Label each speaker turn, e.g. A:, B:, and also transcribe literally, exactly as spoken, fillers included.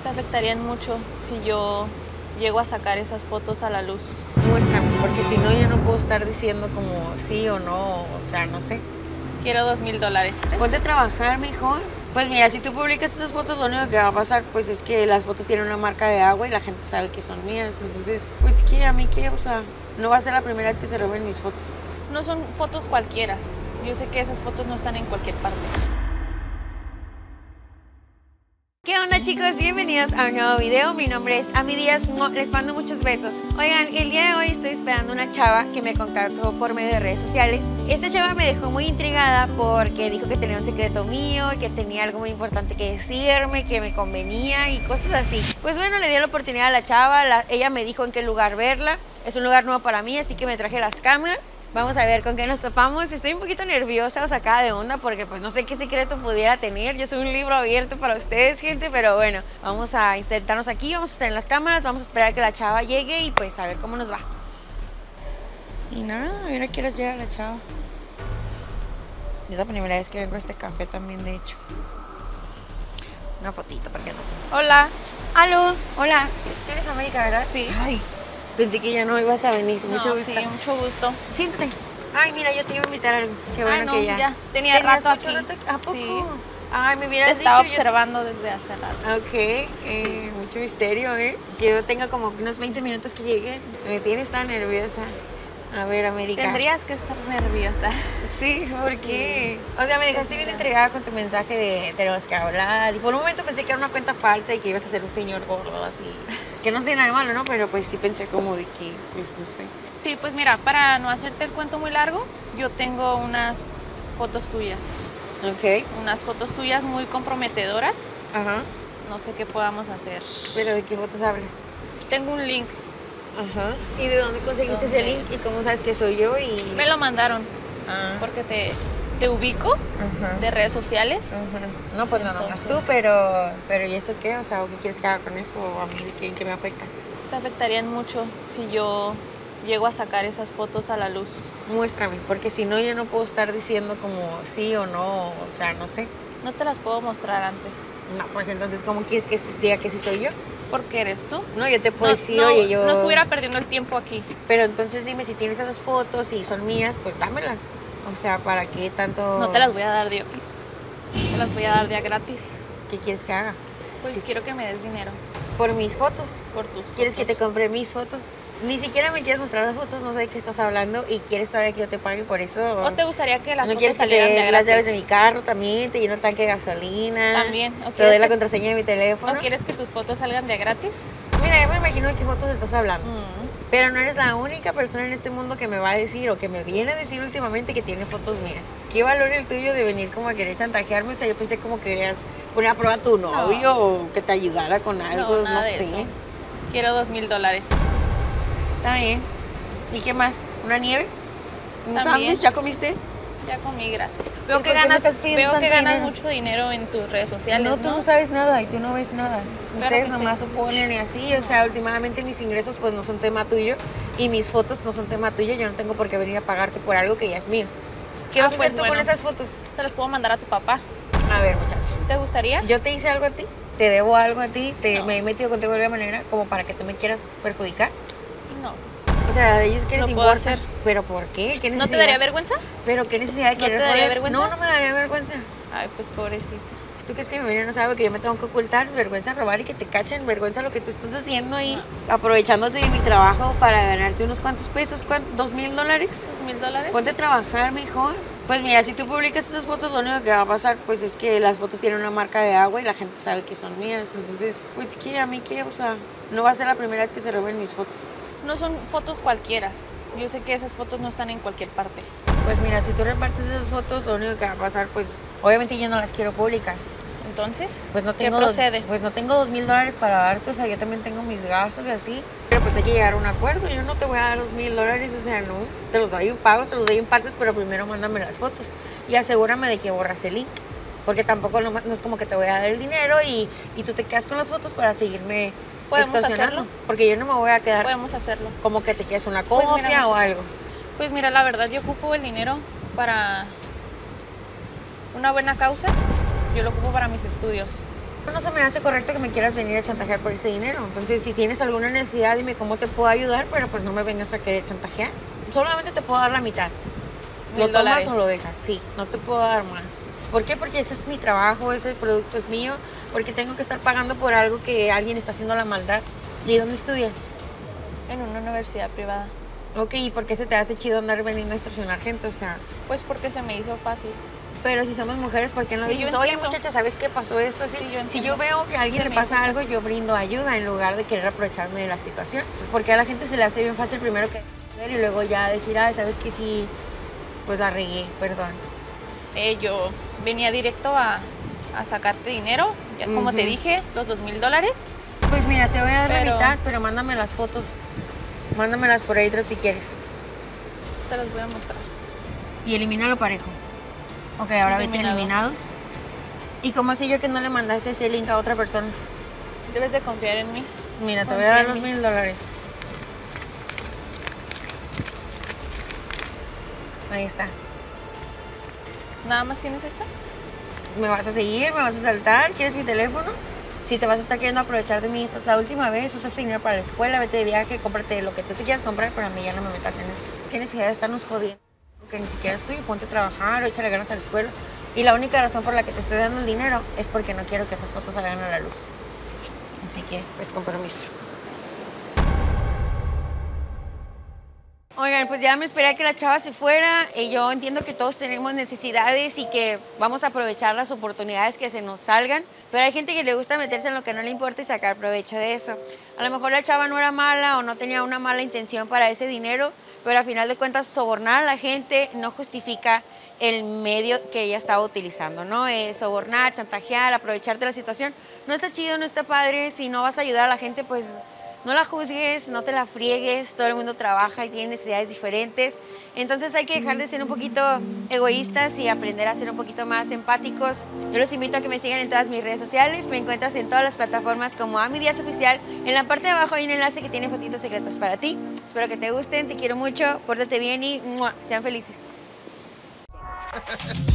A: Te afectarían mucho si yo llego a sacar esas fotos a la luz.
B: Muéstrame, porque si no ya no puedo estar diciendo como sí o no, o sea, no sé.
A: Quiero dos mil dólares.
B: Ponte a trabajar mejor. Pues mira, si tú publicas esas fotos, lo único que va a pasar pues es que las fotos tienen una marca de agua y la gente sabe que son mías. Entonces, pues ¿qué? ¿A mí qué? O sea, no va a ser la primera vez que se roben mis fotos.
A: No son fotos cualquiera. Yo sé que esas fotos no están en cualquier parte.
B: ¿Qué onda, chicos? Bienvenidos a un nuevo video. Mi nombre es Ami Díaz. Les mando muchos besos. Oigan, el día de hoy estoy esperando una chava que me contactó por medio de redes sociales. Esta chava me dejó muy intrigada porque dijo que tenía un secreto mío, que tenía algo muy importante que decirme, que me convenía y cosas así. Pues bueno, le di la oportunidad a la chava. La, ella me dijo en qué lugar verla. Es un lugar nuevo para mí, así que me traje las cámaras. Vamos a ver con qué nos topamos. Estoy un poquito nerviosa o sacada de onda porque pues no sé qué secreto pudiera tener. Yo soy un libro abierto para ustedes, gente, pero bueno, vamos a sentarnos aquí, vamos a estar en las cámaras, vamos a esperar que la chava llegue y pues a ver cómo nos va. Y nada, a ver a qué horas llega la chava. Es la primera vez que vengo a este café también, de hecho. Una fotito, ¿por qué no?
A: Hola.
B: Aló, hola. ¿Tú eres América, verdad?
A: Sí.
B: Ay, pensé que ya no ibas a venir. Mucho
A: No,
B: gusto.
A: sí, mucho gusto.
B: Siéntate. Ay, mira, yo te iba a invitar a algo. Qué bueno
A: Ay, no,
B: que ya.
A: ya. Tenía
B: ¿Tenías
A: rato
B: mucho
A: aquí.
B: rato? ¿A poco?
A: Sí.
B: Ay, me hubieras
A: Te estaba
B: dicho.
A: observando desde hace rato.
B: Yo... Ok, eh, mucho misterio, ¿eh? Yo tengo como unos veinte minutos que llegué. Me tienes tan nerviosa. A ver, América.
A: Tendrías que estar nerviosa.
B: Sí, ¿por
A: Sí.
B: qué? O sea, me dejaste bien entregada con tu mensaje de tenemos que hablar. Y por un momento pensé que era una cuenta falsa y que ibas a ser un señor gordo así. Que no tiene nada de malo, ¿no? Pero pues sí pensé como de que, pues no sé.
A: Sí, pues mira, para no hacerte el cuento muy largo, yo tengo unas fotos tuyas.
B: Ok.
A: Unas fotos tuyas muy comprometedoras.
B: Ajá.
A: No sé qué podamos hacer.
B: ¿Pero de qué fotos hablas?
A: Tengo un link.
B: Ajá. ¿Y de dónde conseguiste
A: ¿Dónde?
B: ese link? ¿Y cómo sabes que soy yo? Y...
A: Me lo mandaron
B: Ah.
A: porque te, te ubico
B: Ajá.
A: de redes sociales.
B: Ajá. No, pues no, no más tú,
A: Entonces-
B: pero, pero ¿y eso qué? O sea, ¿o ¿qué quieres que haga con eso? ¿O a mí qué, qué me afecta?
A: Te afectarían mucho si yo llego a sacar esas fotos a la luz.
B: Muéstrame, porque si no yo no puedo estar diciendo como sí o no, o sea, no sé.
A: No te las puedo mostrar antes.
B: No, pues entonces, ¿cómo quieres que diga que sí soy yo?
A: Porque eres tú.
B: No, yo te puedo
A: No,
B: decir,
A: no,
B: oye, yo...
A: no estuviera perdiendo el tiempo aquí.
B: Pero entonces dime, si tienes esas fotos y son mías, pues dámelas. O sea, ¿para qué tanto...?
A: No te las voy a dar de Oquis. Te las voy a dar de a gratis.
B: ¿Qué quieres que haga?
A: Pues
B: Sí.
A: quiero que me des dinero
B: Por mis fotos.
A: por tus
B: ¿Quieres que te
A: fotos.
B: compre mis fotos? Ni siquiera me quieres mostrar las fotos, no sé de qué estás hablando y quieres todavía que yo te pague por eso.
A: ¿O te gustaría que las
B: ¿No
A: fotos
B: quieres que
A: salieran
B: te
A: de
B: dé
A: a
B: las llaves
A: gratis?
B: de mi carro también, te lleno el tanque de gasolina?
A: También. ¿O
B: Te doy
A: quieres,
B: la
A: que,
B: contraseña de mi teléfono.
A: ¿O quieres que tus fotos salgan de a gratis?
B: Mira, ya me imagino de qué fotos estás hablando.
A: Mm.
B: Pero no eres la única persona en este mundo que me va a decir o que me viene a decir últimamente que tiene fotos mías. ¿Qué valor el tuyo de venir como a querer chantajearme? O sea, yo pensé como que querías poner a prueba a tu novio o que te ayudara con algo, no,
A: nada de
B: sé.
A: eso. Quiero dos mil dólares.
B: Está bien. ¿Y qué más? ¿Una nieve? ¿Un
A: También.
B: sándwich? ¿Ya comiste?
A: Ya comí, gracias.
B: ¿Y
A: Veo
B: por
A: que
B: qué me
A: ganas,
B: estás pidiendo
A: veo que
B: tanto
A: ganas
B: dinero?
A: mucho dinero en tus redes sociales,
B: No,
A: ¿no?
B: tú no sabes nada y tú no ves nada.
A: Claro
B: Ustedes
A: que
B: nomás
A: sí.
B: oponen y así, o sea, últimamente mis ingresos pues no son tema tuyo y mis fotos no son tema tuyo, yo no tengo por qué venir a pagarte por algo que ya es mío. ¿Qué
A: Ah,
B: vas a
A: pues
B: hacer tú
A: bueno.
B: con esas fotos?
A: Se las puedo mandar a tu papá.
B: A ver, muchacha,
A: ¿Te gustaría?
B: ¿yo te hice algo a ti? ¿Te debo algo a ti? ¿Te,
A: No.
B: ¿Me he metido contigo de alguna manera como para que tú me quieras perjudicar?
A: No.
B: O sea, ellos quieres
A: Lo puedo
B: importa.
A: hacer.
B: ¿Pero por qué? ¿Qué necesidad?
A: ¿No te daría vergüenza?
B: ¿Pero qué necesidad de
A: ¿No te
B: querer
A: daría
B: joder?
A: vergüenza?
B: No, no me daría vergüenza.
A: Ay, pues pobrecita.
B: ¿Tú crees que mi familia no sabe que yo me tengo que ocultar? Vergüenza robar y que te cachen, vergüenza lo que tú estás haciendo ahí, aprovechándote de mi trabajo para ganarte unos cuantos pesos, ¿cuántos? ¿Dos mil dólares?
A: ¿Dos mil dólares?
B: Ponte a trabajar mejor. Pues mira, si tú publicas esas fotos, lo único que va a pasar pues es que las fotos tienen una marca de agua y la gente sabe que son mías. Entonces, pues ¿qué? ¿A mí qué? O sea, no va a ser la primera vez que se roben mis fotos.
A: No son fotos cualquiera. Yo sé que esas fotos no están en cualquier parte.
B: Pues mira, si tú repartes esas fotos, lo único que va a pasar, pues obviamente yo no las quiero públicas.
A: Entonces,
B: Pues no
A: ¿qué
B: tengo dos-
A: procede?
B: pues no tengo dos mil dólares para darte, o sea, yo también tengo mis gastos y así. Pero pues hay que llegar a un acuerdo, yo no te voy a dar dos mil dólares, o sea, no. Te los doy en pagos, te los doy en partes, pero primero mándame las fotos y asegúrame de que borras el link. Porque tampoco no, no es como que te voy a dar el dinero y, y tú te quedas con las fotos para seguirme
A: ¿Podemos
B: extorsionando.
A: hacerlo?
B: Porque yo no me voy a quedar
A: Podemos hacerlo.
B: como que te quedes una
A: Pues
B: copia
A: mira,
B: o
A: muchacha.
B: algo.
A: Pues mira, la verdad, yo ocupo el dinero para una buena causa. Yo lo ocupo para mis estudios.
B: No se me hace correcto que me quieras venir a chantajear por ese dinero. Entonces, si tienes alguna necesidad, dime cómo te puedo ayudar, pero pues no me vengas a querer chantajear. Solamente te puedo dar la mitad. ¿Lo tomas
A: dólares.
B: o lo dejas? Sí, no te puedo dar más. ¿Por qué? Porque ese es mi trabajo, ese producto es mío, porque tengo que estar pagando por algo que alguien está haciendo la maldad. ¿Y dónde estudias?
A: En una universidad privada.
B: Ok, ¿y por qué se te hace chido andar veniendo a extorsionar gente? O sea,
A: Pues porque se me hizo fácil.
B: pero si somos mujeres, ¿por qué no
A: Sí, yo
B: dices, oye,
A: entiendo.
B: muchacha, ¿sabes qué pasó esto? Así,
A: Sí, yo
B: si
A: entiendo.
B: yo veo que a alguien
A: Se
B: le
A: me
B: pasa
A: hizo
B: algo,
A: fácil.
B: yo brindo ayuda en lugar de querer aprovecharme de la situación. Porque a la gente se le hace bien fácil primero que y luego ya decir, ay, ¿sabes qué? Sí, pues la regué, perdón.
A: Eh, yo venía directo a, a sacarte dinero, ya como te
B: Ujú.
A: dije, los dos mil dólares.
B: Pues mira, te voy a dar la
A: Pero-
B: mitad, pero mándame las fotos. Mándamelas por airdrop si quieres.
A: Te los voy a mostrar.
B: Y elimínalo parejo. Ok, ahora vete
A: Eliminado.
B: eliminados. ¿Y cómo sé yo que no le mandaste ese link a otra persona?
A: Debes de confiar en mí.
B: Mira, te voy
A: Confía
B: a dar
A: en
B: los
A: mí.
B: mil dólares. Ahí está.
A: ¿Nada más tienes esta?
B: ¿Me vas a seguir? ¿Me vas a saltar? ¿Quieres mi teléfono? Si te vas a estar queriendo aprovechar de mí, esta es la última vez. Usa ese dinero para la escuela, vete de viaje, cómprate lo que tú te quieras comprar, pero a mí ya no me metas en esto. ¿Qué necesidad de estarnos jodiendo? Que ni siquiera es tuyo, ponte a trabajar o échale ganas a la escuela. Y la única razón por la que te estoy dando el dinero es porque no quiero que esas fotos salgan a la luz. Así que, pues, compromiso. Oigan, pues ya me esperé a que la chava se fuera y yo entiendo que todos tenemos necesidades y que vamos a aprovechar las oportunidades que se nos salgan, pero hay gente que le gusta meterse en lo que no le importa y sacar provecho de eso. A lo mejor la chava no era mala o no tenía una mala intención para ese dinero, pero a final de cuentas sobornar a la gente no justifica el medio que ella estaba utilizando, ¿no? Eh, sobornar, chantajear, aprovecharte de la situación. No está chido, no está padre. Si no vas a ayudar a la gente, pues no la juzgues, no te la friegues, todo el mundo trabaja y tiene necesidades diferentes. Entonces hay que dejar de ser un poquito egoístas y aprender a ser un poquito más empáticos. Yo los invito a que me sigan en todas mis redes sociales. Me encuentras en todas las plataformas como A Mi Díaz Oficial. En la parte de abajo hay un enlace que tiene fotitos secretas para ti. Espero que te gusten, te quiero mucho, pórtate bien y ¡mua! Sean felices.